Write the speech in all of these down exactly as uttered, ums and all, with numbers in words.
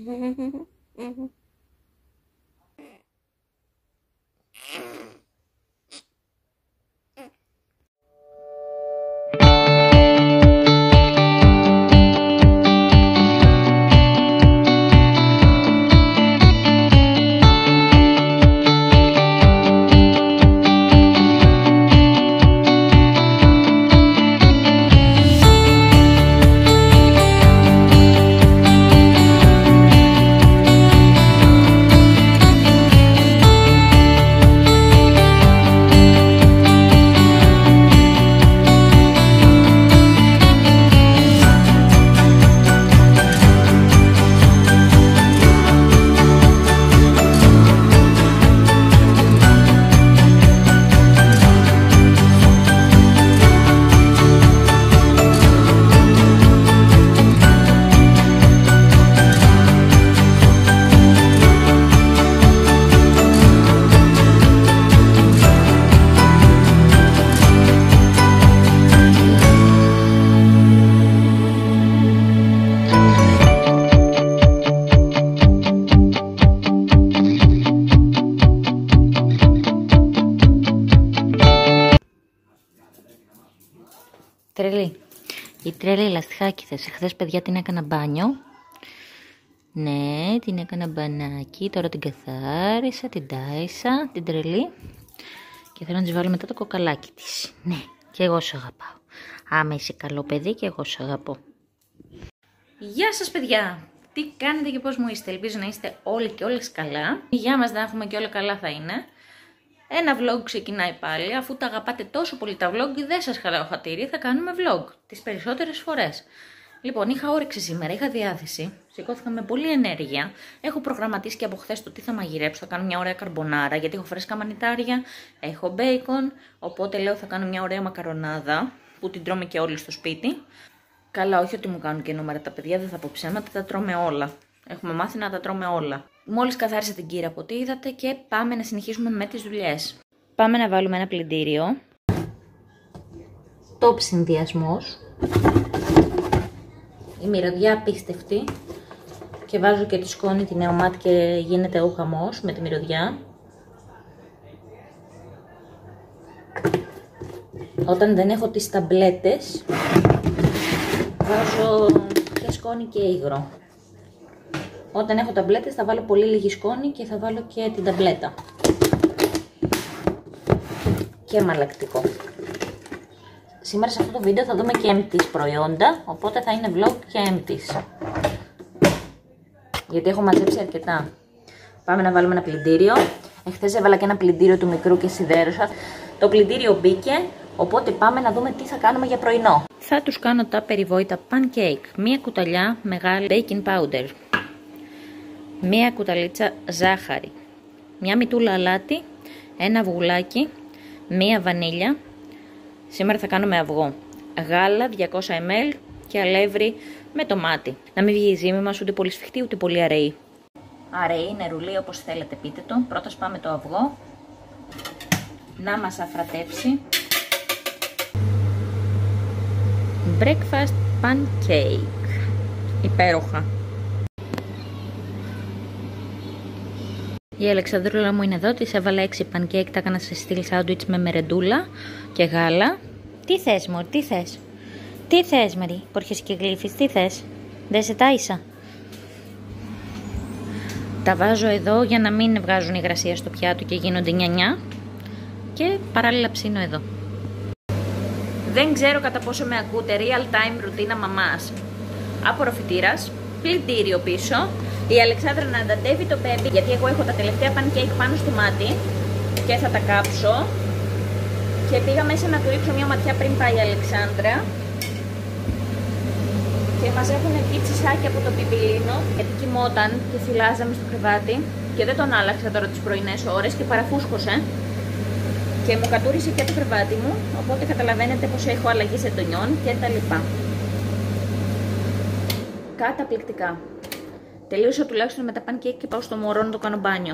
Τρελή. Η τρέλη λαστιχάκηδες. Εχθές, παιδιά, την έκανα μπάνιο. Ναι, την έκανα μπανάκι. Τώρα την καθάρισα, την τάισα, την τρελή. Και θέλω να της βάλω μετά το κοκαλάκι της. Ναι, και εγώ σε αγαπάω. Άμα είσαι καλό παιδί, και εγώ σε αγαπώ. Γεια σας, παιδιά. Τι κάνετε και πώς μου είστε? Ελπίζω να είστε όλοι και όλες καλά. Γεια μας, να έχουμε και όλα καλά θα είναι. Ένα vlog ξεκινάει πάλι, αφού τα αγαπάτε τόσο πολύ τα vlog και δεν σας χαράω χατήρι, θα κάνουμε vlog τις περισσότερες φορές. Λοιπόν, είχα όρεξη σήμερα, είχα διάθεση, σηκώθηκα με πολλή ενέργεια. Έχω προγραμματίσει και από χθες το τι θα μαγειρέψω, θα κάνω μια ωραία καρμπονάρα, γιατί έχω φρέσκα μανιτάρια, έχω μπέικον, οπότε λέω θα κάνω μια ωραία μακαρονάδα, που την τρώμε και όλοι στο σπίτι. Καλά, όχι ότι μου κάνουν και νούμερα τα παιδιά, δεν θα πω ψέματα, τα τρώμε όλα. Έχουμε μάθει να τα τρώμε όλα. Μόλις καθάρισα την κύρα από ό,τι είδατε και πάμε να συνεχίσουμε με τις δουλειές. Πάμε να βάλουμε ένα πλυντήριο. Top συνδυασμός. Η μυρωδιά απίστευτη. Και βάζω και τη σκόνη, τη νεομάτη και γίνεται ο χαμός με τη μυρωδιά. Όταν δεν έχω τις ταμπλέτες, βάζω και σκόνη και υγρό. Όταν έχω ταμπλέτες θα βάλω πολύ λίγη σκόνη και θα βάλω και την ταμπλέτα. Και μαλακτικό. Σήμερα σε αυτό το βίντεο θα δούμε και empties προϊόντα, οπότε θα είναι vlog και empties. Γιατί έχω μαζέψει αρκετά. Πάμε να βάλουμε ένα πλυντήριο. Εχθές έβαλα και ένα πλυντήριο του μικρού και σιδέρωσα. Το πλυντήριο μπήκε, οπότε πάμε να δούμε τι θα κάνουμε για πρωινό. Θα τους κάνω τα περιβόητα pancake. Μία κουταλιά μεγάλη baking powder. Μία κουταλίτσα ζάχαρη, μία μητούλα αλάτι, ένα αυγουλάκι, μία βανίλια. Σήμερα θα κάνουμε αυγό. Γάλα διακόσια μιλιλίτρα και αλεύρι με τομάτι. Να μην βγει η ζύμη μας ούτε πολύ σφιχτή ούτε πολύ αραιή. Αραιή, νερουλή, όπως θέλετε πείτε το. Πρώτα σπάμε το αυγό. Να μας αφρατέψει. Breakfast pancake. Υπέροχα. Η Αλεξανδρούλα μου είναι εδώ, της έβαλα έξι pancake, τα έκανα σε στυλ σάντουιτς με μερεντούλα και γάλα. Τι θες μωρ, τι θες? Τι θες Μαρή, που έρχεσαι και γλύφεις, τι θες? Δεν σε τάισα? Τα βάζω εδώ για να μην βγάζουν υγρασία στο πιάτο και γίνονται νιανιά. Και παράλληλα ψήνω εδώ. Δεν ξέρω κατά πόσο με ακούτε, real time ρουτίνα μαμάς. Απορροφητήρας, πλυντήριο πίσω. Η Αλεξάνδρα να ανταντεύει το μπέμπι, γιατί εγώ έχω τα τελευταία pancake πάνω στο μάτι και θα τα κάψω. Και πήγα μέσα να του ρίξω μια ματιά πριν πάει η Αλεξάνδρα. Και μας έχουν βγει τσισάκια από το πιπιλίνο, γιατί κοιμόταν και φυλάζαμε στο κρεβάτι. Και δεν τον άλλαξα τώρα τις πρωινές ώρες και παραφούσκωσε. Και μου κατούρισε και το κρεβάτι μου, οπότε καταλαβαίνετε πως έχω αλλαγή σεντονιών και τα λοιπά. Καταπληκτικά. Τελείωσα τουλάχιστον με τα pancake και πάω στο μωρό να το κάνω μπάνιο.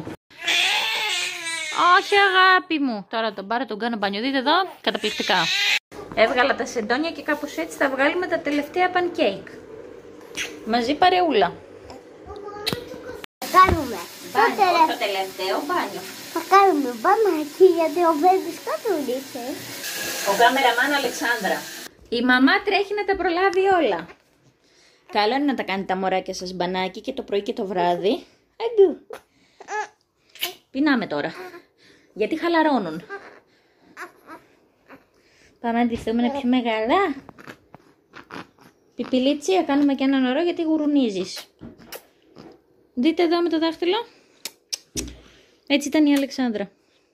Όχι αγάπη μου. Τώρα τον πάρω, τον κάνω μπάνιο. Δείτε εδώ, καταπληκτικά. Έβγαλα τα σεντόνια και κάπως έτσι θα βγάλουμε τα τελευταία pancake. Μαζί παρεούλα. κάνουμε. Μπάνιο, το, τελε... το τελευταίο μπάνιο. Θα κάνουμε μπανάκι γιατί ο Μπέμπης κατούρισε. Ο κάμεραμάν Αλεξάνδρα. Η μαμά τρέχει να τα προλάβει όλα. Καλό είναι να τα κάνει τα μωράκια σας μπανάκι και το πρωί και το βράδυ. Αγκού. Πεινάμε τώρα. Γιατί χαλαρώνουν. Πάμε να ντυθούμε να πιούμε γαλά. Πιπιλίτσια, κάνουμε και έναν ωρό γιατί γουρουνίζεις. Δείτε εδώ με το δάχτυλο. Έτσι ήταν η Αλεξάνδρα.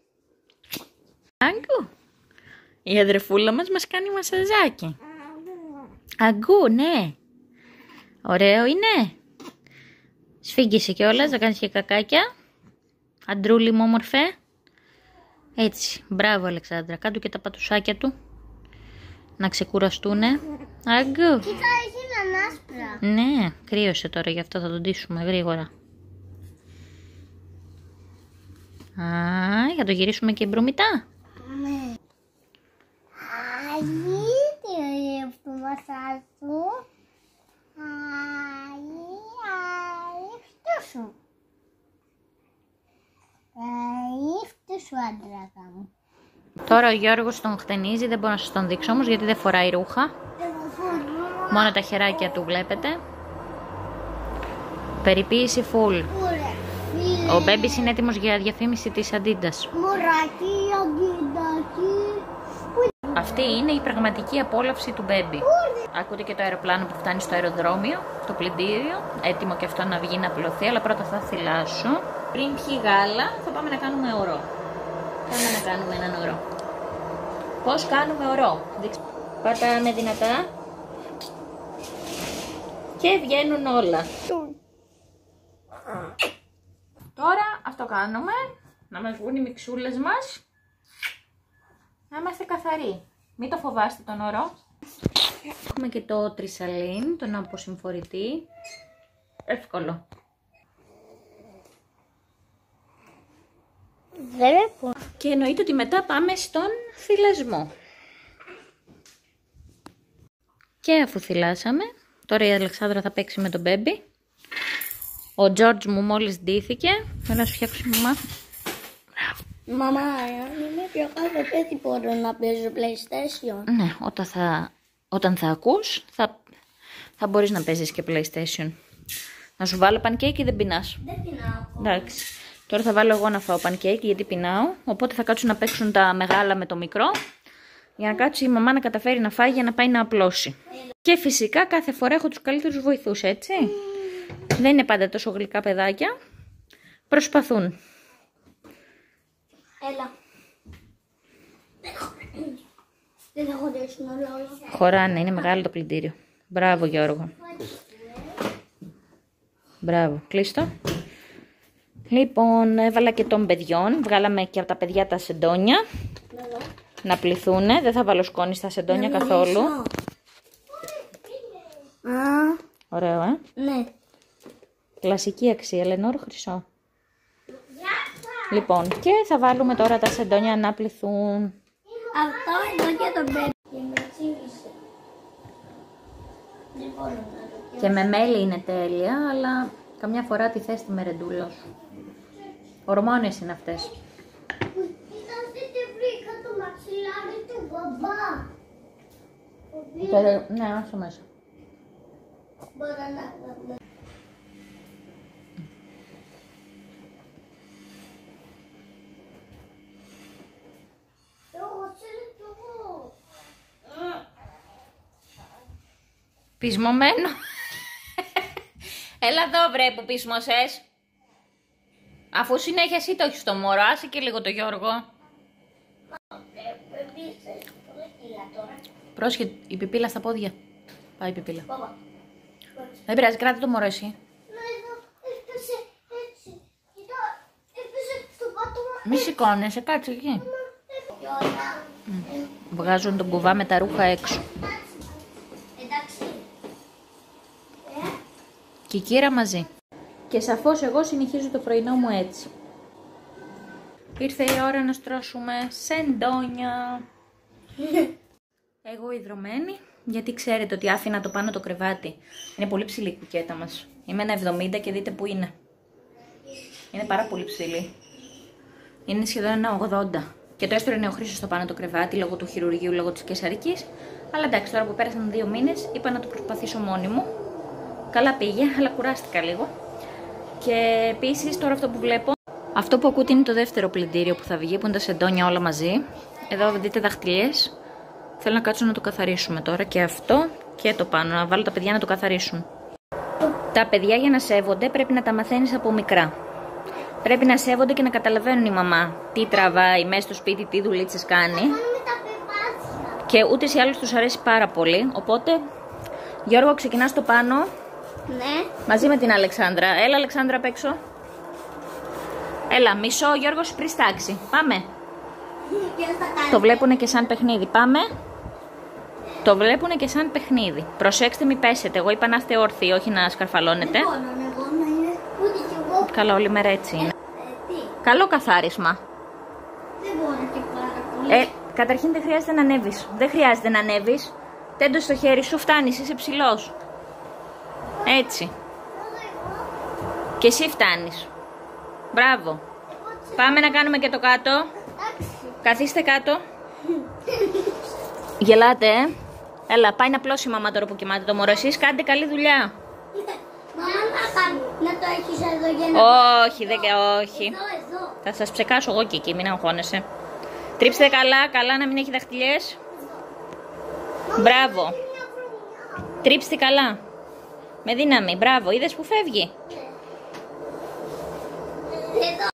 Αγκού. Η αδερφούλα μας μας κάνει μασαζάκι. Αγκού, ναι. Ωραίο είναι. Σφίγγισε κιόλας, να κάνεις και κακάκια. Αντρούλη μου όμορφε. Έτσι, μπράβο Αλεξάνδρα. Κάντου και τα πατουσάκια του. Να ξεκουραστούνε. Αγκού. Κοίτα, έγιναν άσπρα. Ναι, κρύωσε τώρα, γι' αυτό θα τον ντύσουμε γρήγορα. Α, για το γυρίσουμε και μπρουμητά. Ναι. Αγίτη ο αυτό μασάζ του. Αγί, αγί, σου. Αγί, σου άντρακα μου. Τώρα ο Γιώργος τον χτενίζει, δεν μπορώ να σας τον δείξω όμως γιατί δεν φοράει ρούχα. Μόνο τα χεράκια του βλέπετε. Περιποίηση full. Ο Μπέμπης είναι έτοιμος για διαφήμιση της Adidas. Μωράκι, αγκίδακι. Αυτή είναι η πραγματική απόλαυση του Μπέμπη. Ακούτε και το αεροπλάνο που φτάνει στο αεροδρόμιο, το πλυντήριο. Έτοιμο και αυτό να βγει να απλωθεί, αλλά πρώτα θα θυλάσω. Πριν πιει γάλα θα πάμε να κάνουμε ωρό. Πάμε να κάνουμε έναν ωρό. Πώς κάνουμε ωρό? Πατάμε δυνατά. Και βγαίνουν όλα. Τώρα αυτό κάνουμε. Να μας βγουν οι μιξούλες μας. Να είμαστε καθαροί. Μην το φοβάστε τον ωρό. Έχουμε και το τρισαλίν, τον αποσυμφορητή. Εύκολο. Δεν έχω. Και εννοείται ότι μετά πάμε στον θυλασμό. Και αφού θυλάσαμε, τώρα η Αλεξάνδρα θα παίξει με τον Μπέμπη. Ο Τζόρτζ μου μόλις ντύθηκε. Θέλω να σου φτιάξω μαμά. Μαμά, αν είμαι πιο κάθε παιδί μπορώ να παίζω PlayStation. Ναι, όταν θα, όταν θα ακούς θα, θα μπορείς να παίζεις και PlayStation. Να σου βάλω pancake ή δεν πεινάς? Δεν πεινάω. Εντάξει. Τώρα θα βάλω εγώ να φάω pancake γιατί πεινάω. Οπότε θα κάτσουν να παίξουν τα μεγάλα με το μικρό. Για να κάτσει η μαμά να καταφέρει να φάει για να πάει να απλώσει. Και φυσικά κάθε φορά έχω τους καλύτερους βοηθούς, έτσι. Mm. Δεν είναι πάντα τόσο γλυκά παιδάκια. Προσπαθούν. Έλα. Δεν θα χωρίσουν όλα όλα. Χωράνε, είναι μεγάλο το πλυντήριο. Μπράβο Γιώργο. Μπράβο, κλείστο. Λοιπόν, έβαλα και των παιδιών. Βγάλαμε και από τα παιδιά τα σεντόνια. Εδώ. Να πληθούνε. Δεν θα βάλω σκόνη στα σεντόνια Να καθόλου. Α, Ωραίο, ε. ναι. Κλασική αξία, Λενόρ χρυσό. Λοιπόν, και θα βάλουμε τώρα τα σεντόνια να πληθούν. Αυτό εδώ και το μπέμπι. Και με τσίγησε. Δεν μπορώ να το Και με μέλι είναι τέλεια, αλλά καμιά φορά τη θες τη μερεντούλα σου. Ορμόνες είναι αυτές. Κοιτάξτε, βρήκα το μαξιλάρι του μπαμπά. Το, ναι, άσο μέσα. Μπορώ να... Πεισμωμένο. Έλα εδώ βρε που πεισμωσες. Αφού συνέχεια εσύ το έχεις στο μωρό, άσε και λίγο το Γιώργο. Πρόσχε, η πιπίλα στα πόδια. Πάει η πιπίλα. Δεν πειράζει, κράτη το μωρό εσύ. Μη σηκώνεσαι, κάτσε εκεί. Βγάζουν τον κουβά με τα ρούχα έξω. Και η κύρα μαζί. Και σαφώς εγώ συνεχίζω το πρωινό μου έτσι. Ήρθε η ώρα να στρώσουμε σεντόνια. Εγώ ιδρωμένη, γιατί ξέρετε ότι άφηνα το πάνω το κρεβάτι. Είναι πολύ ψηλή η κουκέτα μας. Είμαι ένα εβδομήντα και δείτε που είναι. Είναι πάρα πολύ ψηλή. Είναι σχεδόν ένα ογδόντα. Και το έστωρε ο Χρήστος στο πάνω το κρεβάτι λόγω του χειρουργείου, λόγω της καισαρικής. Αλλά εντάξει, τώρα που πέρασαν δύο μήνες, είπα να το προσπαθήσω μόνη μου. Καλά πήγε, αλλά κουράστηκα λίγο. Και επίσης τώρα αυτό που βλέπω, αυτό που ακούτε είναι το δεύτερο πλυντήριο που θα βγει, που είναι τα σεντόνια όλα μαζί. Εδώ δείτε δαχτυλιές. Θέλω να κάτσω να το καθαρίσουμε τώρα και αυτό και το πάνω, να βάλω τα παιδιά να το καθαρίσουν. Τα παιδιά για να σέβονται πρέπει να τα μαθαίνεις από μικρά. Πρέπει να σέβονται και να καταλαβαίνουν η μαμά τι τραβάει μέσα στο σπίτι, τι δουλίτσες κάνει. Και ούτε ή άλλως τους αρέσει πάρα πολύ. Οπότε, Γιώργο, ξεκινάς στο πάνω. Ναι. Μαζί με την Αλεξάνδρα. Έλα, Αλεξάνδρα, απ' έξω. Έλα, μισό, Γιώργος, πριν στάξει. Πάμε. Το βλέπουνε και σαν παιχνίδι. Πάμε. Το βλέπουνε και σαν παιχνίδι. Προσέξτε, μη πέσετε. Εγώ είπα να είστε όρθιοι, όχι να σκαρφαλώνετε. Καλά, όλη μέρα έτσι είναι. Καλό καθάρισμα. Δεν μπορώ και πάρα πολύ. Ε, καταρχήν δεν χρειάζεται να ανέβεις. Δεν χρειάζεται να ανέβεις. Τέντο στο χέρι σου, φτάνεις, είσαι ψηλός. Έτσι. Και εσύ φτάνεις. Μπράβο. Πάμε να κάνουμε και το κάτω. Καθίστε κάτω. Γελάτε, ε. Έλα, πάει να πλώσει η μαμά τώρα που κοιμάται το μωρό. Εσείς κάντε καλή δουλειά. Μαμά, να το έχεις εδώ για να... Όχι, δεν, όχι. Εδώ, εδώ. Θα σας ψεκάσω εγώ και εκεί, μην αγχώνεσαι. Τρίψτε καλά, καλά να μην έχει δαχτυλιές. Μπράβο. Τρίψτε καλά. Με δύναμη, μπράβο. Είδες που φεύγει. Εδώ.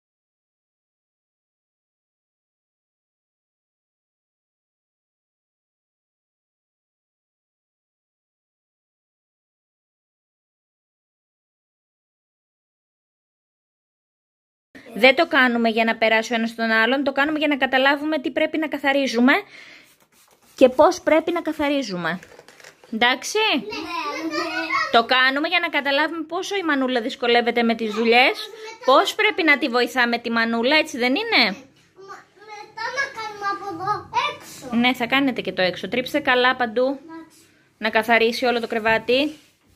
Δεν το κάνουμε για να περάσει ο ένας στον άλλον, το κάνουμε για να καταλάβουμε τι πρέπει να καθαρίζουμε και πώς πρέπει να καθαρίζουμε. Εντάξει? Ναι, ναι. Το κάνουμε για να καταλάβουμε πόσο η Μανούλα δυσκολεύεται με τις δουλειές, πώς πρέπει να τη βοηθάμε τη Μανούλα, έτσι δεν είναι? Μετά να κάνουμε από εδώ έξω. Ναι, θα κάνετε και το έξω. Τρίψτε καλά παντού, να καθαρίσει όλο το κρεβάτι.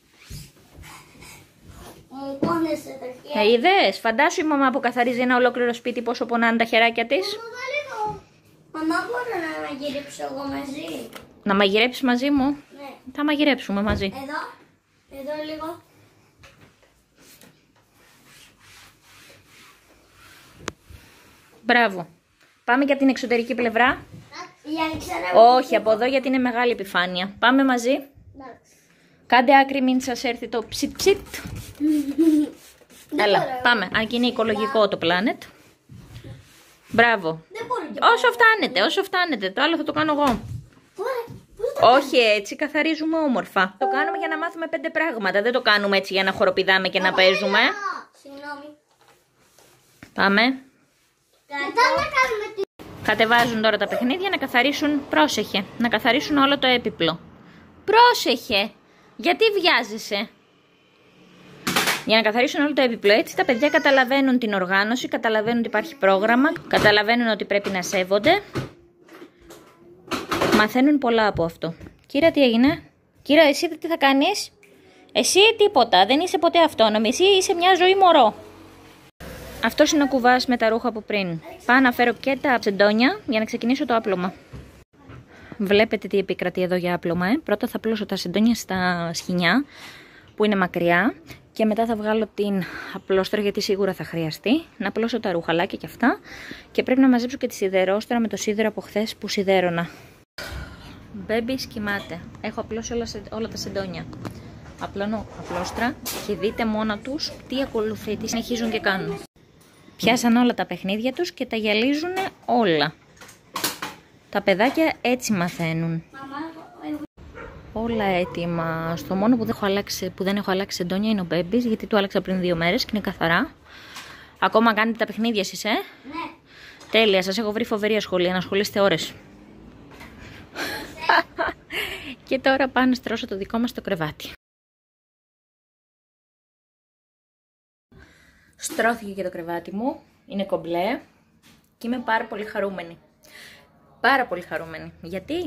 Μου πόνεσε τα χέρια. Ε, είδες, φαντάσου η μαμά που καθαρίζει ένα ολόκληρο σπίτι πόσο πονάνε τα χεράκια της. Μαμά, μπορώ να μαγειρέψω εγώ μαζί? Να μαγειρέψεις μαζί μου? Ναι. Θα μαγειρέψουμε μαζί. Εδώ, εδώ λίγο. Μπράβο. Πάμε και από την εξωτερική πλευρά. Για να ξέρω. Όχι, από εδώ γιατί είναι μεγάλη επιφάνεια. Πάμε μαζί. Εντάξει. Κάντε άκρη, μην σας έρθει το ψιτ ψιτ. Δεν Έλα, μπορώ. πάμε. Αν και είναι οικολογικό το planet. Μπράβο. Δεν μπορώ και Όσο φτάνετε, όσο φτάνετε. Το άλλο θα το κάνω εγώ. Τώρα, πώς θα- Όχι έτσι, καθαρίζουμε όμορφα. Το κάνουμε για να μάθουμε πέντε πράγματα. Δεν το κάνουμε έτσι για να χοροπηδάμε και να παίζουμε. Α, συγγνώμη. Πάμε. Μετά να κάνουμε τι. Κατεβάζουν τώρα τα παιχνίδια να καθαρίσουν. Πρόσεχε. Να καθαρίσουν όλο το έπιπλο. Πρόσεχε. Γιατί βιάζεσαι? Για να καθαρίσουν όλο το έπιπλο, έτσι τα παιδιά καταλαβαίνουν την οργάνωση, καταλαβαίνουν ότι υπάρχει πρόγραμμα, καταλαβαίνουν ότι πρέπει να σέβονται. Μαθαίνουν πολλά από αυτό. Κύρα, τι έγινε? Κύρα, εσύ τι θα κάνεις? Εσύ τίποτα, δεν είσαι ποτέ αυτόνομη, εσύ είσαι μια ζωή μωρό. Αυτός είναι ο κουβάς με τα ρούχα από πριν. Πάω να φέρω και τα σεντόνια για να ξεκινήσω το άπλωμα. Βλέπετε τι επικρατεί εδώ για άπλωμα, ε. Πρώτα θα πλώσω τα σεντόνια στα σχοινιά που είναι μακριά και μετά θα βγάλω την απλόστρα γιατί σίγουρα θα χρειαστεί. Να πλώσω τα ρουχαλάκια και αυτά και πρέπει να μαζέψω και τη σιδερόστρα με το σίδερο από χθες που σιδέρωνα. Μπέμπι κοιμάται. Έχω απλώσει όλα, όλα τα σεντόνια. Απλώνω απλόστρα και δείτε μόνα τους τι ακολουθεί, τι συνεχίζουν και κάνουν. Πιάσαν όλα τα παιχνίδια τους και τα γυαλίζουν όλα. Τα παιδάκια έτσι μαθαίνουν. Όλα έτοιμα. Στο μόνο που δεν έχω αλλάξει, που δεν έχω αλλάξει σεντόνια είναι ο Μπέμπης, γιατί του άλλαξα πριν δύο μέρες και είναι καθαρά. Ακόμα κάνετε τα παιχνίδια εσείς, ε? Ναι. Τέλεια, σας έχω βρει φοβερή ασχολία, να ασχολείστε ώρες. Και τώρα πάω να στρώσω το δικό μας το κρεβάτι. Στρώθηκε και το κρεβάτι μου, είναι κομπλέ και είμαι πάρα πολύ χαρούμενη. Πάρα πολύ χαρούμενη. Γιατί?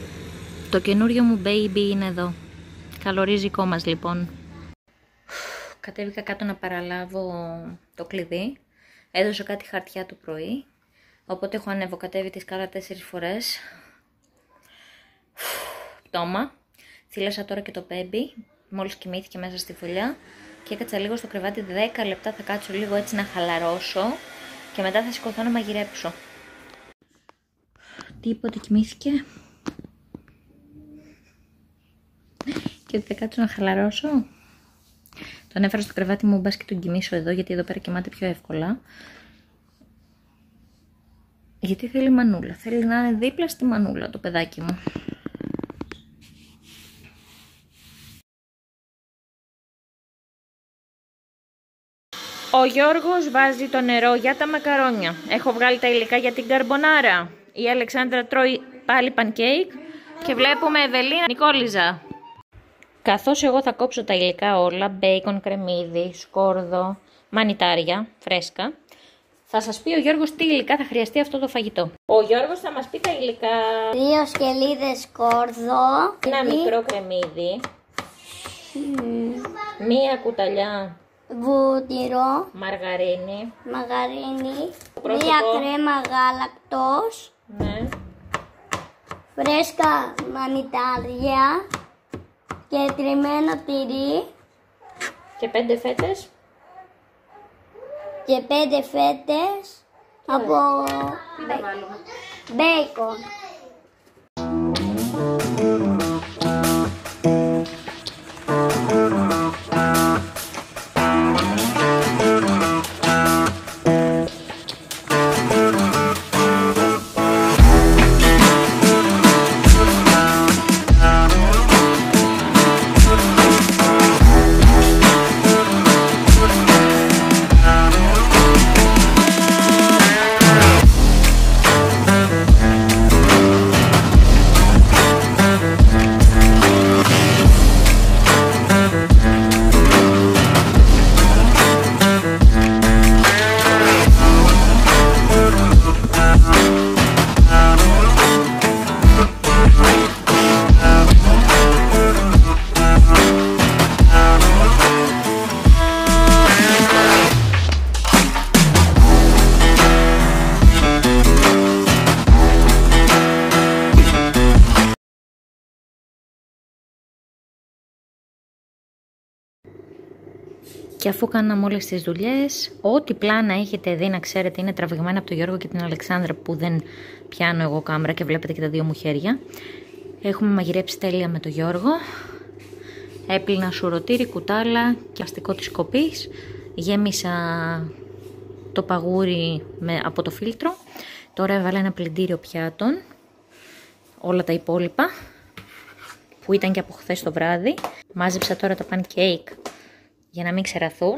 Το καινούριο μου baby είναι εδώ. Καλορίζικό μας λοιπόν. Κατέβηκα κάτω να παραλάβω το κλειδί. Έδωσα κάτι χαρτιά το πρωί. Οπότε έχω ανεβοκατέβει τη σκάλα τέσσερις φορές. Πτώμα. Θύλασα τώρα και το μπέμπι. Μόλις κοιμήθηκε μέσα στη φωλιά. Και έκατσα λίγο στο κρεβάτι δέκα λεπτά. Θα κάτσω λίγο έτσι να χαλαρώσω. Και μετά θα σηκωθώ να μαγειρέψω. Τίποτε, κοιμήθηκε. Και ότι θα κάτσω να χαλαρώσω. Τον έφερα στο κρεβάτι μου, μπας και τον κοιμήσω εδώ, γιατί εδώ πέρα κοιμάται πιο εύκολα. Γιατί θέλει μανούλα. Θέλει να είναι δίπλα στη μανούλα το παιδάκι μου. Ο Γιώργος βάζει το νερό για τα μακαρόνια. Έχω βγάλει τα υλικά για την καρμπονάρα. Η Αλεξάνδρα τρώει πάλι πανκέικ. Και βλέπουμε Ευελίνα Νικόλιζα. Καθώς εγώ θα κόψω τα υλικά όλα, μπέικον, κρεμμύδι, σκόρδο, μανιτάρια, φρέσκα, θα σας πει ο Γιώργος τι υλικά θα χρειαστεί αυτό το φαγητό. Ο Γιώργος θα μας πει τα υλικά. Δύο σκελίδες σκόρδο. Ένα μικρό κρεμμύδι. Mm. Μία κουταλιά βούτυρο. Μαργαρίνη. Μαργαρίνη. Πρόσωπο. Μία κρέμα γάλακτος. Ναι. Φρέσκα μανιτάρια. Και τριμμένο τυρί. Και πέντε φέτες. Και πέντε φέτες. Και από τι θα βάλουμε. μπέικον. Και αφού κάναμε όλες τις δουλειές, ό,τι πλάνα έχετε δει να ξέρετε είναι τραβηγμένα από τον Γιώργο και την Αλεξάνδρα που δεν πιάνω εγώ κάμερα και βλέπετε και τα δύο μου χέρια. Έχουμε μαγειρέψει τέλεια με τον Γιώργο. Έπλυνα σουρωτήρι, κουτάλα και αστικό της κοπής. Γέμισα το παγούρι με, από το φίλτρο. Τώρα έβαλα ένα πλυντήριο πιάτων. Όλα τα υπόλοιπα που ήταν και από χθες το βράδυ. Μάζεψα τώρα τα pancake για να μην ξεραθούν.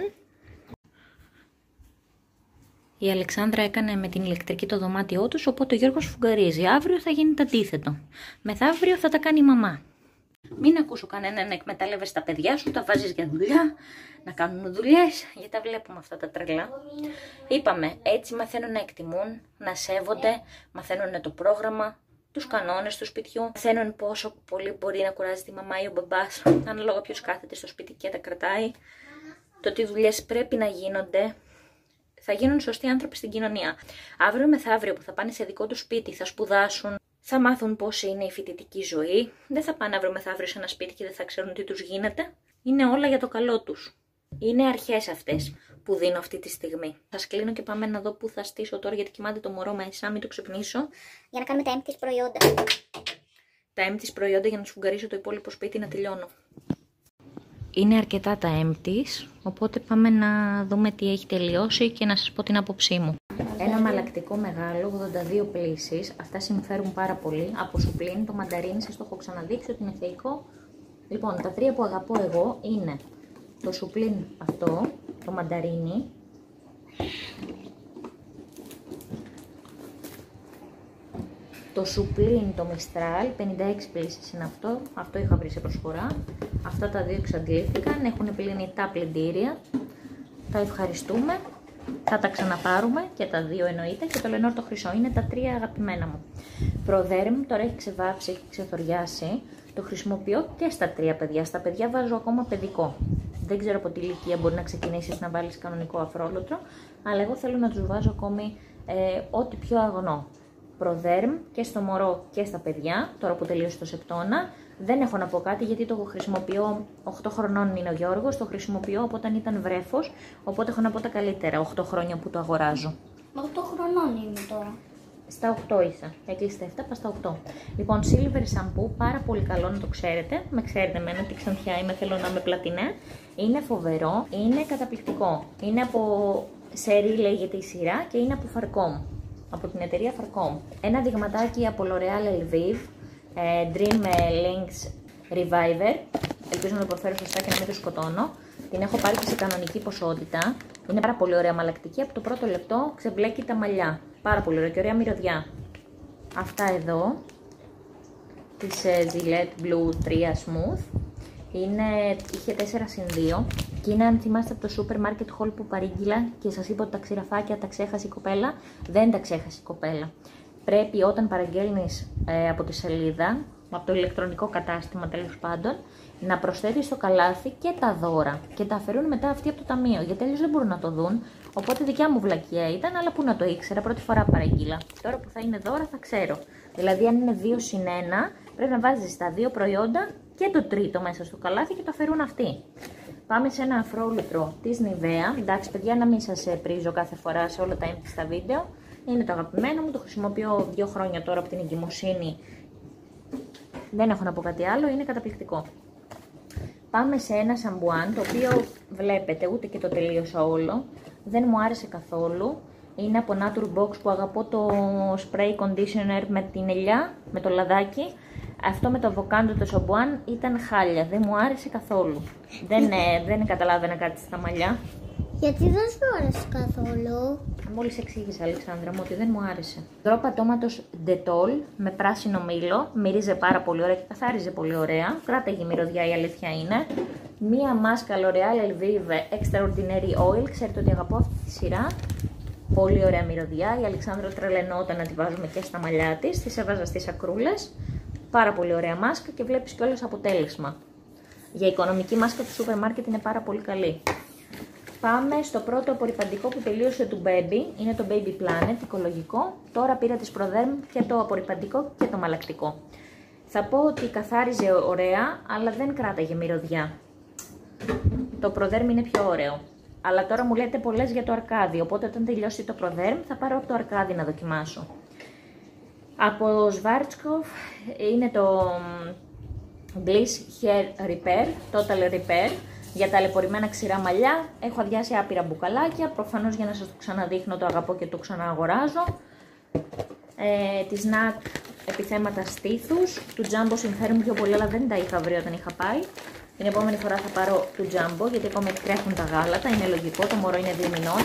Η Αλεξάνδρα έκανε με την ηλεκτρική το δωμάτιό τους, οπότε ο Γιώργος φουγγαρίζει. Αύριο θα γίνει το αντίθετο. Μεθαύριο θα τα κάνει η μαμά. Μην ακούσω κανέναν να εκμεταλλεύεσαι τα παιδιά σου, τα βάζεις για δουλειά, να κάνουν δουλειές, γιατί τα βλέπουμε αυτά τα τρελά. Είπαμε, έτσι μαθαίνουν να εκτιμούν, να σέβονται, μαθαίνουν το πρόγραμμα, τους κανόνες του σπιτιού, μαθαίνουν πόσο πολύ μπορεί να κουράζει τη μαμά ή ο μπαμπάς, ανάλογα ποιος κάθεται στο σπίτι και τα κρατάει, το τι δουλειές πρέπει να γίνονται. Θα γίνουν σωστοί άνθρωποι στην κοινωνία. Αύριο μεθαύριο που θα πάνε σε δικό του σπίτι, θα σπουδάσουν, θα μάθουν πώς είναι η φοιτητική ζωή. Δεν θα πάνε αύριο μεθαύριο σε ένα σπίτι και δεν θα ξέρουν τι τους γίνεται. Είναι όλα για το καλό τους. Είναι αρχές αυτές που δίνω αυτή τη στιγμή. Σας κλείνω και πάμε να δω πού θα στήσω τώρα, γιατί κοιμάται το μωρό μέσα, μην το ξυπνήσω. Για να κάνουμε τα empties προϊόντα. Τα empties προϊόντα για να σφουγγαρίσω το υπόλοιπο σπίτι να τελειώνω. Είναι αρκετά τα empties, οπότε πάμε να δούμε τι έχει τελειώσει και να σας πω την άποψή μου. Ένα μαλακτικό μεγάλο, ογδόντα δύο πλύσεις, αυτά συμφέρουν πάρα πολύ. Από σουπλίν, το μανταρίνι, σας το έχω ξαναδείξει ότι είναι θεϊκό. Λοιπόν, τα τρία που αγαπώ εγώ είναι το σουπλίν αυτό, το μανταρίνι, το σουπλίν, το μιστράλ, πενήντα έξι πλύσεις είναι αυτό, αυτό είχα βρει σε προσφορά. Αυτά τα δύο εξαντλήθηκαν, έχουν πλύνει τα πλυντήρια, τα ευχαριστούμε, θα τα ξαναπάρουμε και τα δύο εννοείται, και το Λενόρ το χρυσό, είναι τα τρία αγαπημένα μου. Προδέρμ τώρα έχει ξεβάψει, έχει ξεθοριάσει, το χρησιμοποιώ και στα τρία παιδιά, στα παιδιά βάζω ακόμα παιδικό. Δεν ξέρω από τι ηλικία μπορεί να ξεκινήσεις να βάλεις κανονικό αφρόλουτρο, αλλά εγώ θέλω να τους βάζω ακόμη ε, ό,τι πιο αγνό. Προδέρμ και στο μωρό και στα παιδιά, τώρα που τελείωσε το σεπτόνα. Δεν έχω να πω κάτι γιατί το χρησιμοποιώ, οκτώ χρονών είναι ο Γιώργος, το χρησιμοποιώ από όταν ήταν βρέφος, οπότε έχω να πω τα καλύτερα, οκτώ χρόνια που το αγοράζω. οκτώ χρονών είμαι τώρα. Στα οκτώ ήρθα, έκλεισε τα επτά, πας στα οκτώ. Λοιπόν, Silver Shampoo, πάρα πολύ καλό να το ξέρετε, με ξέρετε εμένα ότι ξανθιά είμαι, θέλω να είμαι πλατινέ. Είναι φοβερό, είναι καταπληκτικό, είναι από σερί λέγεται η σειρά και είναι από Farcom, από την εταιρεία Farcom. Ένα δειγματάκι από L'Oréal Elvive, Dream Links Reviver, ελπίζω να το προφέρω σωστά και να μην το σκοτώνω. Την έχω πάρει και σε κανονική ποσότητα. Είναι πάρα πολύ ωραία μαλακτική, από το πρώτο λεπτό ξεμπλέκει τα μαλλιά. Πάρα πολύ ωραία και ωραία μυρωδιά. Αυτά εδώ, της Gillette Blue τρία Smooth, είναι, είχε τέσσερα συν δύο και είναι, αν θυμάστε, από το σούπερ μάρκετ haul που παρήγγειλα και σας είπα ότι τα ξηραφάκια τα ξέχασε η κοπέλα. Δεν τα ξέχασε η κοπέλα. Πρέπει όταν παραγγέλνεις ε, από τη σελίδα, από το ηλεκτρονικό κατάστημα τέλος πάντων, να προσθέτεις στο καλάθι και τα δώρα και τα αφαιρούν μετά αυτοί από το ταμείο, γιατί αλλιώς δεν μπορούν να το δουν. Οπότε δικιά μου βλακεία ήταν, αλλά πού να το ήξερα, πρώτη φορά παραγγείλα. Τώρα που θα είναι δώρα θα ξέρω. Δηλαδή, αν είναι δύο συν ένα, πρέπει να βάζεις τα δύο προϊόντα και το τρίτο μέσα στο καλάθι και το αφαιρούν αυτοί. Πάμε σε ένα αφρόλουτρο της Nivea. Εντάξει, παιδιά, να μην σας πρίζω κάθε φορά σε όλα τα έμφυστα βίντεο. Είναι το αγαπημένο μου, το χρησιμοποιώ δύο χρόνια τώρα από την εγκυμοσύνη. Δεν έχω να πω κάτι άλλο, είναι καταπληκτικό. Πάμε σε ένα σαμπουάν, το οποίο βλέπετε, ούτε και το τελείωσα όλο. Δεν μου άρεσε καθόλου. Είναι από Naturebox που αγαπώ το spray conditioner με την ελιά, με το λαδάκι. Αυτό με το αβοκάντο το σαμπουάν ήταν χάλια, δεν μου άρεσε καθόλου. Δεν, ε, δεν καταλάβαινα κάτι στα μαλλιά. Γιατί δεν σου άρεσε καθόλου? Μόλις εξήγησα, Αλεξάνδρα μου, ότι δεν μου άρεσε. Δρόπα τόματος Dettol με πράσινο μήλο, μυρίζε πάρα πολύ ωραία και καθάριζε πολύ ωραία. Κράταγε μυρωδιά, η αλήθεια είναι. Μία μάσκα L'Oréal Elvive Extraordinary Oil, ξέρετε ότι αγαπώ αυτή τη σειρά. Πολύ ωραία μυρωδιά, η Αλεξάνδρα τρελαινόταν να τη βάζουμε και στα μαλλιά της, της έβαζα στις ακρούλες. Πάρα πολύ ωραία μάσκα και βλέπεις κιόλας αποτέλεσμα. Για οικονομική μάσκα του σούπερ μάρκετ είναι πάρα πολύ καλή. Πάμε στο πρώτο απορρυπαντικό που τελείωσε του Baby, είναι το Baby Planet, οικολογικό. Τώρα πήρα της Proderm και το απορρυπαντικό και το μαλακτικό. Θα πω ότι καθάριζε ωραία, αλλά δεν κράταγε μυρωδιά. Το Proderm είναι πιο ωραίο. Αλλά τώρα μου λέτε πολλές για το Αρκάδι, οπότε όταν τελειώσει το Proderm θα πάρω από το Αρκάδι να δοκιμάσω. Από Schwarzkopf είναι το Bliss Hair Repair, Total Repair. Για τα ταλαιπωρημένα ξηρά μαλλιά έχω αδειάσει άπειρα μπουκαλάκια, προφανώς για να σας το ξαναδείχνω, το αγαπώ και το ξανααγοράζω. Ε, της νακ επιθέματα στήθους, του Jumbo συμφέρουν πιο πολύ, αλλά δεν τα είχα βρει όταν είχα πάει. Την επόμενη φορά θα πάρω του Jumbo, γιατί ακόμα τρέχουν τα γάλατα, είναι λογικό, το μωρό είναι δύο μηνών.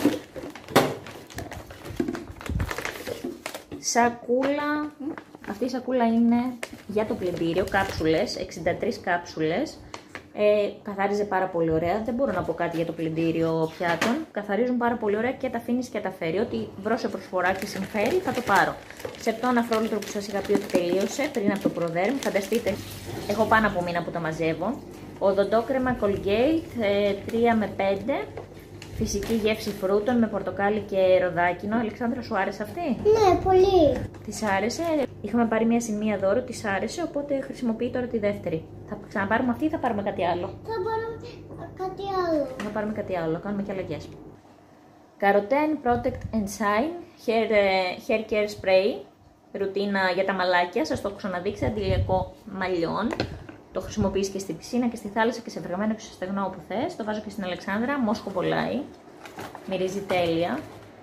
Σακούλα, αυτή η σακούλα είναι για το πλυντήριο, κάψουλες, εξήντα τρεις κάψουλες. Ε, καθάριζε πάρα πολύ ωραία, δεν μπορώ να πω κάτι για το πλυντήριο πιάτων. Καθαρίζουν πάρα πολύ ωραία και τα αφήνεις και τα φέρει. Ό,τι βρω σε προσφορά και συμφέρει θα το πάρω. Σεπτόν αφρόλουτρο που σας είχα πει ότι τελείωσε πριν από το Proderm. Φανταστείτε, έχω πάνω από μήνα που τα μαζεύω. Οδοντόκρεμα Colgate ε, τρία με πέντε. Φυσική γεύση φρούτων με πορτοκάλι και ροδάκινο. Αλεξάνδρα, σου άρεσε αυτή? Ναι, πολύ. Της άρεσε. Είχαμε πάρει μία σημεία δώρο, της άρεσε, οπότε χρησιμοποιεί τώρα τη δεύτερη. Θα ξαναπάρουμε αυτή ή θα πάρουμε κάτι άλλο? Θα πάρουμε κάτι άλλο. Θα πάρουμε κάτι άλλο, κάνουμε και αλλαγές. Carotene Protect and Shine Hair, hair Care Spray. Ρουτίνα για τα μαλάκια, σας το έχω ξαναδείξει, αντιλιακό μαλλιών. Το χρησιμοποιείς και στη πισίνα και στη θάλασσα και σε βρεγμένο και σε στεγνό όπου θες. Το βάζω και στην Αλεξάνδρα, μόσχο πολλάει. Μυρίζει τέλεια.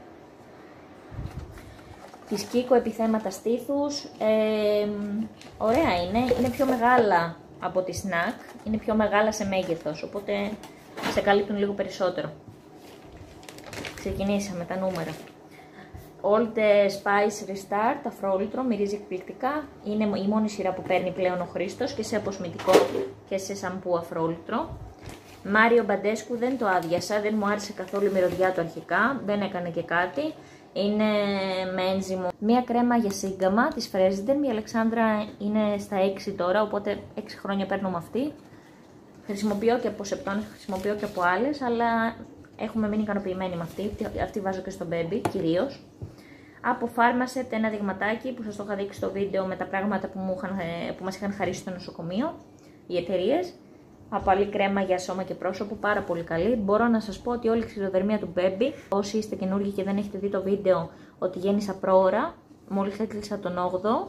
Της Kiko επιθέματα στήθους. Ε, ωραία είναι, είναι πιο μεγάλα από τη Snack. Είναι πιο μεγάλα σε μέγεθος, οπότε σε καλύπτουν λίγο περισσότερο. Ξεκινήσαμε τα νούμερα. Old Spice Restart, αφρόλουτρο, μυρίζει εκπληκτικά. Είναι η μόνη σειρά που παίρνει πλέον ο Χρήστος και σε αποσμητικό και σε σαμπού αφρόλουτρο. Μάριο Μπαντέσκου δεν το άδειασα, δεν μου άρεσε καθόλου η μυρωδιά του αρχικά, δεν έκανε και κάτι. Είναι με ένζυμο. Μία κρέμα για σύγκαμα της Fresden, η Αλεξάνδρα είναι στα έξι τώρα, οπότε έξι χρόνια παίρνω με αυτή. Χρησιμοποιώ και από σεπτόνες, χρησιμοποιώ και από άλλες, αλλά έχουμε μείνει ικανοποιημένοι με αυτή. Αυτή βάζω και στο baby κυρίως. Από Pharmaset ένα δειγματάκι που σας το είχα δείξει στο βίντεο με τα πράγματα που, μου είχαν, που μας είχαν χαρίσει στο νοσοκομείο, οι εταιρείες. Από άλλη κρέμα για σώμα και πρόσωπο, πάρα πολύ καλή. Μπορώ να σας πω ότι όλη η ξυλοδερμία του baby, όσοι είστε καινούργοι και δεν έχετε δει το βίντεο, ότι γέννησα πρόωρα, μόλις έκλεισα τον όγδοο.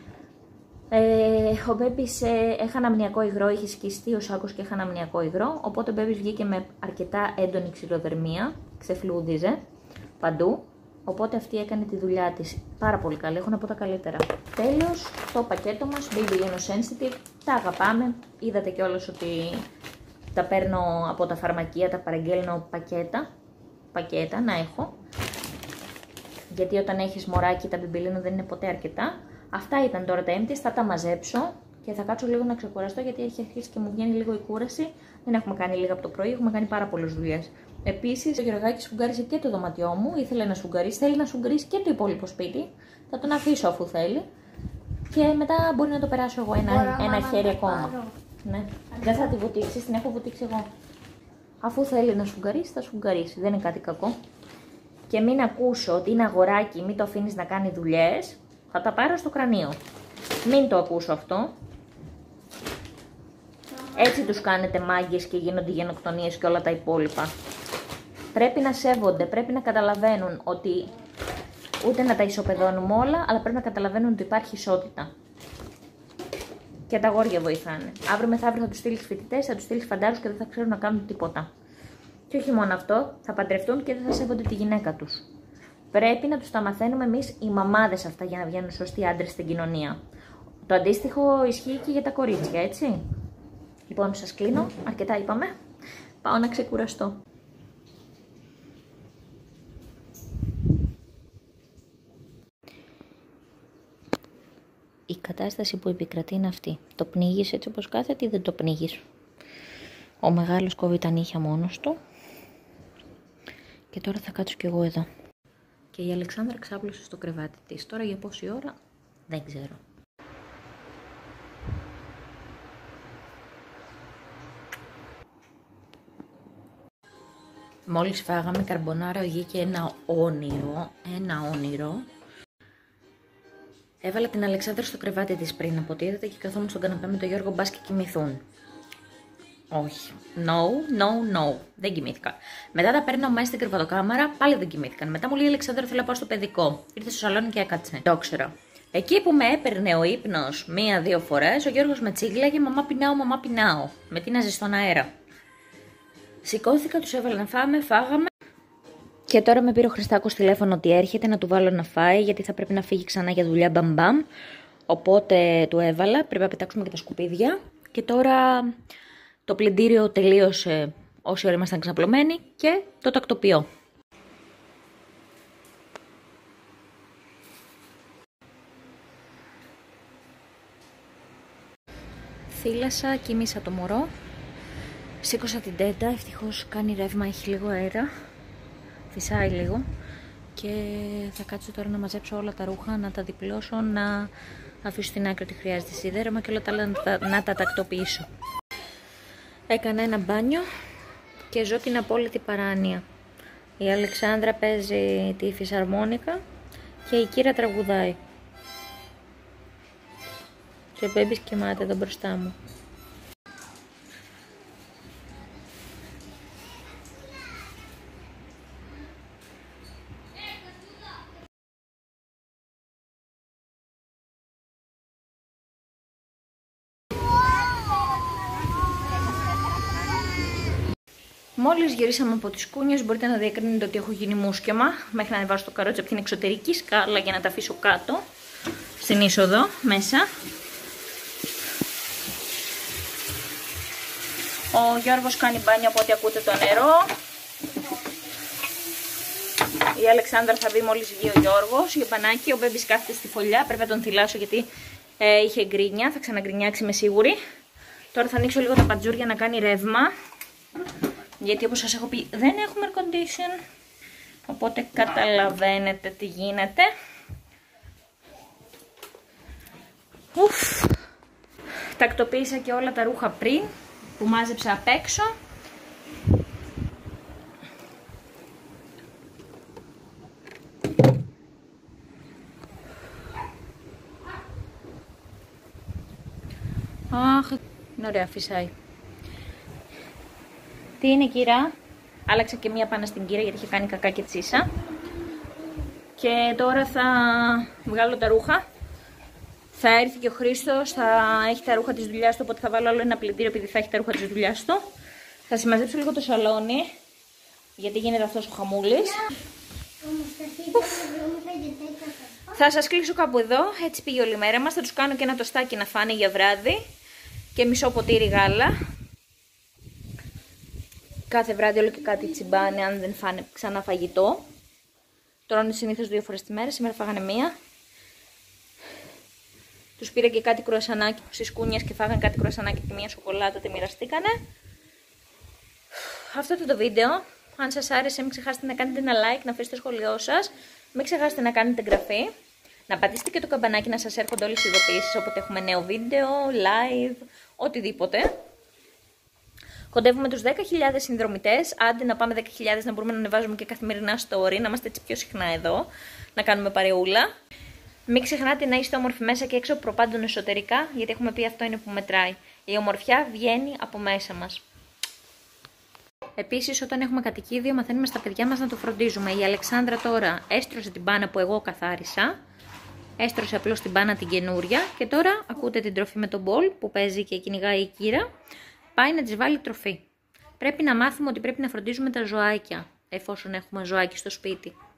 Ε, ο Μπέμπης ε, έχανε αμνιακό υγρό, είχε σκιστεί ο σάκος και έχανε αμνιακό υγρό, οπότε ο Μπέμπης βγήκε με αρκετά έντονη ξυλοδερμία, ξεφλούδιζε παντού, οπότε αυτή έκανε τη δουλειά της πάρα πολύ καλή, έχω να πω τα καλύτερα. Τέλος, το πακέτο μας, Baby Leno Sensitive, τα αγαπάμε, είδατε κιόλας ότι τα παίρνω από τα φαρμακεία, τα παραγγέλνω πακέτα, πακέτα να έχω, γιατί όταν έχεις μωράκι τα Baby Leno δεν είναι ποτέ αρκετά. Αυτά ήταν τώρα τα empties, θα τα μαζέψω και θα κάτσω λίγο να ξεκουραστώ γιατί έχει αρχίσει και μου βγαίνει λίγο η κούραση. Δεν έχουμε κάνει λίγα από το πρωί, έχουμε κάνει πάρα πολλές δουλειές. Επίσης, ο Γεωργάκης σφουγγάρισε και το δωμάτιό μου, ήθελε να σφουγγαρίσει, θέλει να σφουγγαρίσει και το υπόλοιπο σπίτι. Θα τον αφήσω αφού θέλει. Και μετά μπορεί να το περάσω εγώ ένα, ένα χέρι ακόμα. Ναι. Δεν θα τη βουτήξεις, την έχω βουτήξει εγώ. Αφού θέλει να σφουγγαρίσει, θα σφουγγαρίσει. Δεν είναι κάτι κακό. Και μην ακούσω ότι είναι αγοράκι, μην το αφήνεις να κάνει δουλειές. Θα τα πάρω στο κρανίο. Μην το ακούσω αυτό. Έτσι τους κάνετε μάγκες και γίνονται γενοκτονίες και όλα τα υπόλοιπα. Πρέπει να σέβονται, πρέπει να καταλαβαίνουν ότι ούτε να τα ισοπεδώνουμε όλα, αλλά πρέπει να καταλαβαίνουν ότι υπάρχει ισότητα. Και τα αγόρια βοηθάνε. Αύριο μεθαύριο θα τους στείλεις φοιτητές, θα τους στείλεις φαντάρους και δεν θα ξέρουν να κάνουν τίποτα. Και όχι μόνο αυτό, θα παντρευτούν και δεν θα σέβονται τη γυναίκα τους. Πρέπει να τους τα μαθαίνουμε εμείς οι μαμάδες αυτά για να βγαίνουν σωστοί άντρες στην κοινωνία. Το αντίστοιχο ισχύει και για τα κορίτσια, έτσι. Λοιπόν, σας κλείνω. Αρκετά είπαμε. Πάω να ξεκουραστώ. Η κατάσταση που επικρατεί είναι αυτή. Το πνίγεις έτσι όπως κάθεται ή δεν το πνίγεις. Ο μεγάλος κόβει τα νύχια μόνος του. Και τώρα θα κάτσω κι εγώ εδώ. Και η Αλεξάνδρα ξάπλωσε στο κρεβάτι της. Τώρα για πόση ώρα δεν ξέρω. Μόλις φάγαμε καρμπονάρα, βγήκε ένα όνειρο, ένα όνειρο. Έβαλα την Αλεξάνδρα στο κρεβάτι της πριν από ό,τι είδατε και καθόμουν στον καναπέ με τον Γιώργο μπας και κοιμηθούν. Όχι. No, no, no. Δεν κοιμήθηκα. Μετά τα παίρνω μέσα στην κρεβατοκάμαρα, πάλι δεν κοιμήθηκαν. Μετά μου λέει η Αλεξάνδρα θέλω να πάω στο παιδικό. Ήρθε στο σαλόνι και έκατσε. Το ξέρω. Εκεί που με έπαιρνε ο ύπνος μία-δύο φορές, ο Γιώργος με τσίγλαγε μαμά πεινάω, μαμά πεινάω. Με τίναζε στον αέρα. Σηκώθηκα, τους έβαλα να φάμε, φάγαμε. Και τώρα με πήρε ο Χριστάκος τηλέφωνο ότι έρχεται να του βάλω να φάει, γιατί θα πρέπει να φύγει ξανά για δουλειά μπαμπαμ. Οπότε του έβαλα, πρέπει να πετάξουμε και τα σκουπίδια. Και τώρα το πλυντήριο τελείωσε όση ώρα ήμασταν ξαπλωμένοι και το τακτοποιώ. Θύλασα, κοίμησα το μωρό. Σήκωσα την τέντα, ευτυχώς κάνει ρεύμα, έχει λίγο αέρα. Φυσάει λίγο. Και θα κάτσω τώρα να μαζέψω όλα τα ρούχα, να τα διπλώσω, να αφήσω στην άκρη ότι χρειάζεται σίδερωμα και όλα τα άλλα να τα, να τα τακτοποιήσω. Έκανα ένα μπάνιο και ζω την απόλυτη παράνοια. Η Αλεξάνδρα παίζει τη φυσαρμόνικα και η Κύρα τραγουδάει. Και ο Μπέμπης κοιμάται εδώ μπροστά μου. Μόλις γυρίσαμε από τις κούνιες, μπορείτε να διακρίνετε ότι έχω γίνει μουσκεμα μέχρι να ανεβάσω το καρότσι από την εξωτερική σκάλα για να τα αφήσω κάτω στην είσοδο μέσα. Ο Γιώργος κάνει μπάνιο από ό,τι ακούτε το νερό. Η Αλεξάνδρα θα μπει μόλις βγει ο Γιώργος για μπανάκι. Ο Μπέμπης κάθεται στη φωλιά, πρέπει να τον θυλάσω γιατί ε, είχε γκρίνια, θα ξαναγκρινιάξει είμαι σίγουρη. Τώρα θα ανοίξω λίγο τα παντζούρια να κάνει ρεύμα. Γιατί όπως σας έχω πει δεν έχουμε air condition. Οπότε καταλαβαίνετε τι γίνεται. Ουφ. Τακτοποίησα και όλα τα ρούχα πριν. που μάζεψα απ' έξω. Αχ, είναι ωραία, φυσάει. Τι είναι, κύρα? Άλλαξα και μία πάνα στην κύρα γιατί είχε κάνει κακά και τσίσα. Και τώρα θα βγάλω τα ρούχα. Θα έρθει και ο Χρήστος, θα έχει τα ρούχα της δουλειάς του, οπότε θα βάλω άλλο ένα πλυντήριο επειδή θα έχει τα ρούχα της δουλειάς του. Θα συμμαζέψω λίγο το σαλόνι, γιατί γίνεται αυτός ο χαμούλης. Θα σας κλείσω κάπου εδώ, έτσι πήγε όλη η μέρα μας. Θα τους κάνω και ένα τοστάκι να φάνε για βράδυ και μισό ποτήρι γάλα. Κάθε βράδυ όλο και κάτι τσιμπάνε αν δεν φάνε ξανά φαγητό. Τρώνε συνήθως δύο φορές τη μέρα, σήμερα φάγανε μία. Τους πήρα και κάτι κρουασανάκι στις κούνιες και φάγανε κάτι κρουασανάκι και μία σοκολάτα, τη μοιραστήκανε. Αυτό ήταν το βίντεο. Αν σας άρεσε, μην ξεχάσετε να κάνετε ένα like, να αφήσετε το σχόλιο σας. Μην ξεχάσετε να κάνετε εγγραφή. Να πατήσετε και το καμπανάκι να σας έρχονται όλες οι ειδοποιήσεις όποτε έχουμε νέο βίντεο, live, οτιδήποτε. Κοντεύουμε τους δέκα χιλιάδες συνδρομητές. Άντε να πάμε δέκα χιλιάδες να μπορούμε να ανεβάζουμε και καθημερινά story, να είμαστε έτσι πιο συχνά εδώ, να κάνουμε παρεούλα. Μην ξεχνάτε να είστε όμορφοι μέσα και έξω, προπάντων εσωτερικά, γιατί έχουμε πει αυτό είναι που μετράει. Η ομορφιά βγαίνει από μέσα μας. Επίσης, όταν έχουμε κατοικίδιο, μαθαίνουμε στα παιδιά μας να το φροντίζουμε. Η Αλεξάνδρα τώρα έστρωσε την μπάνα που εγώ καθάρισα. Έστρωσε απλώς την μπάνα την καινούρια. Και τώρα ακούτε την τροφή με τον μπολ που παίζει και κυνηγάει η κύρα. Πάει να της βάλει τροφή. Πρέπει να μάθουμε ότι πρέπει να φροντίζουμε τα ζωάκια, εφόσον έχουμε ζωάκι στο σπίτι.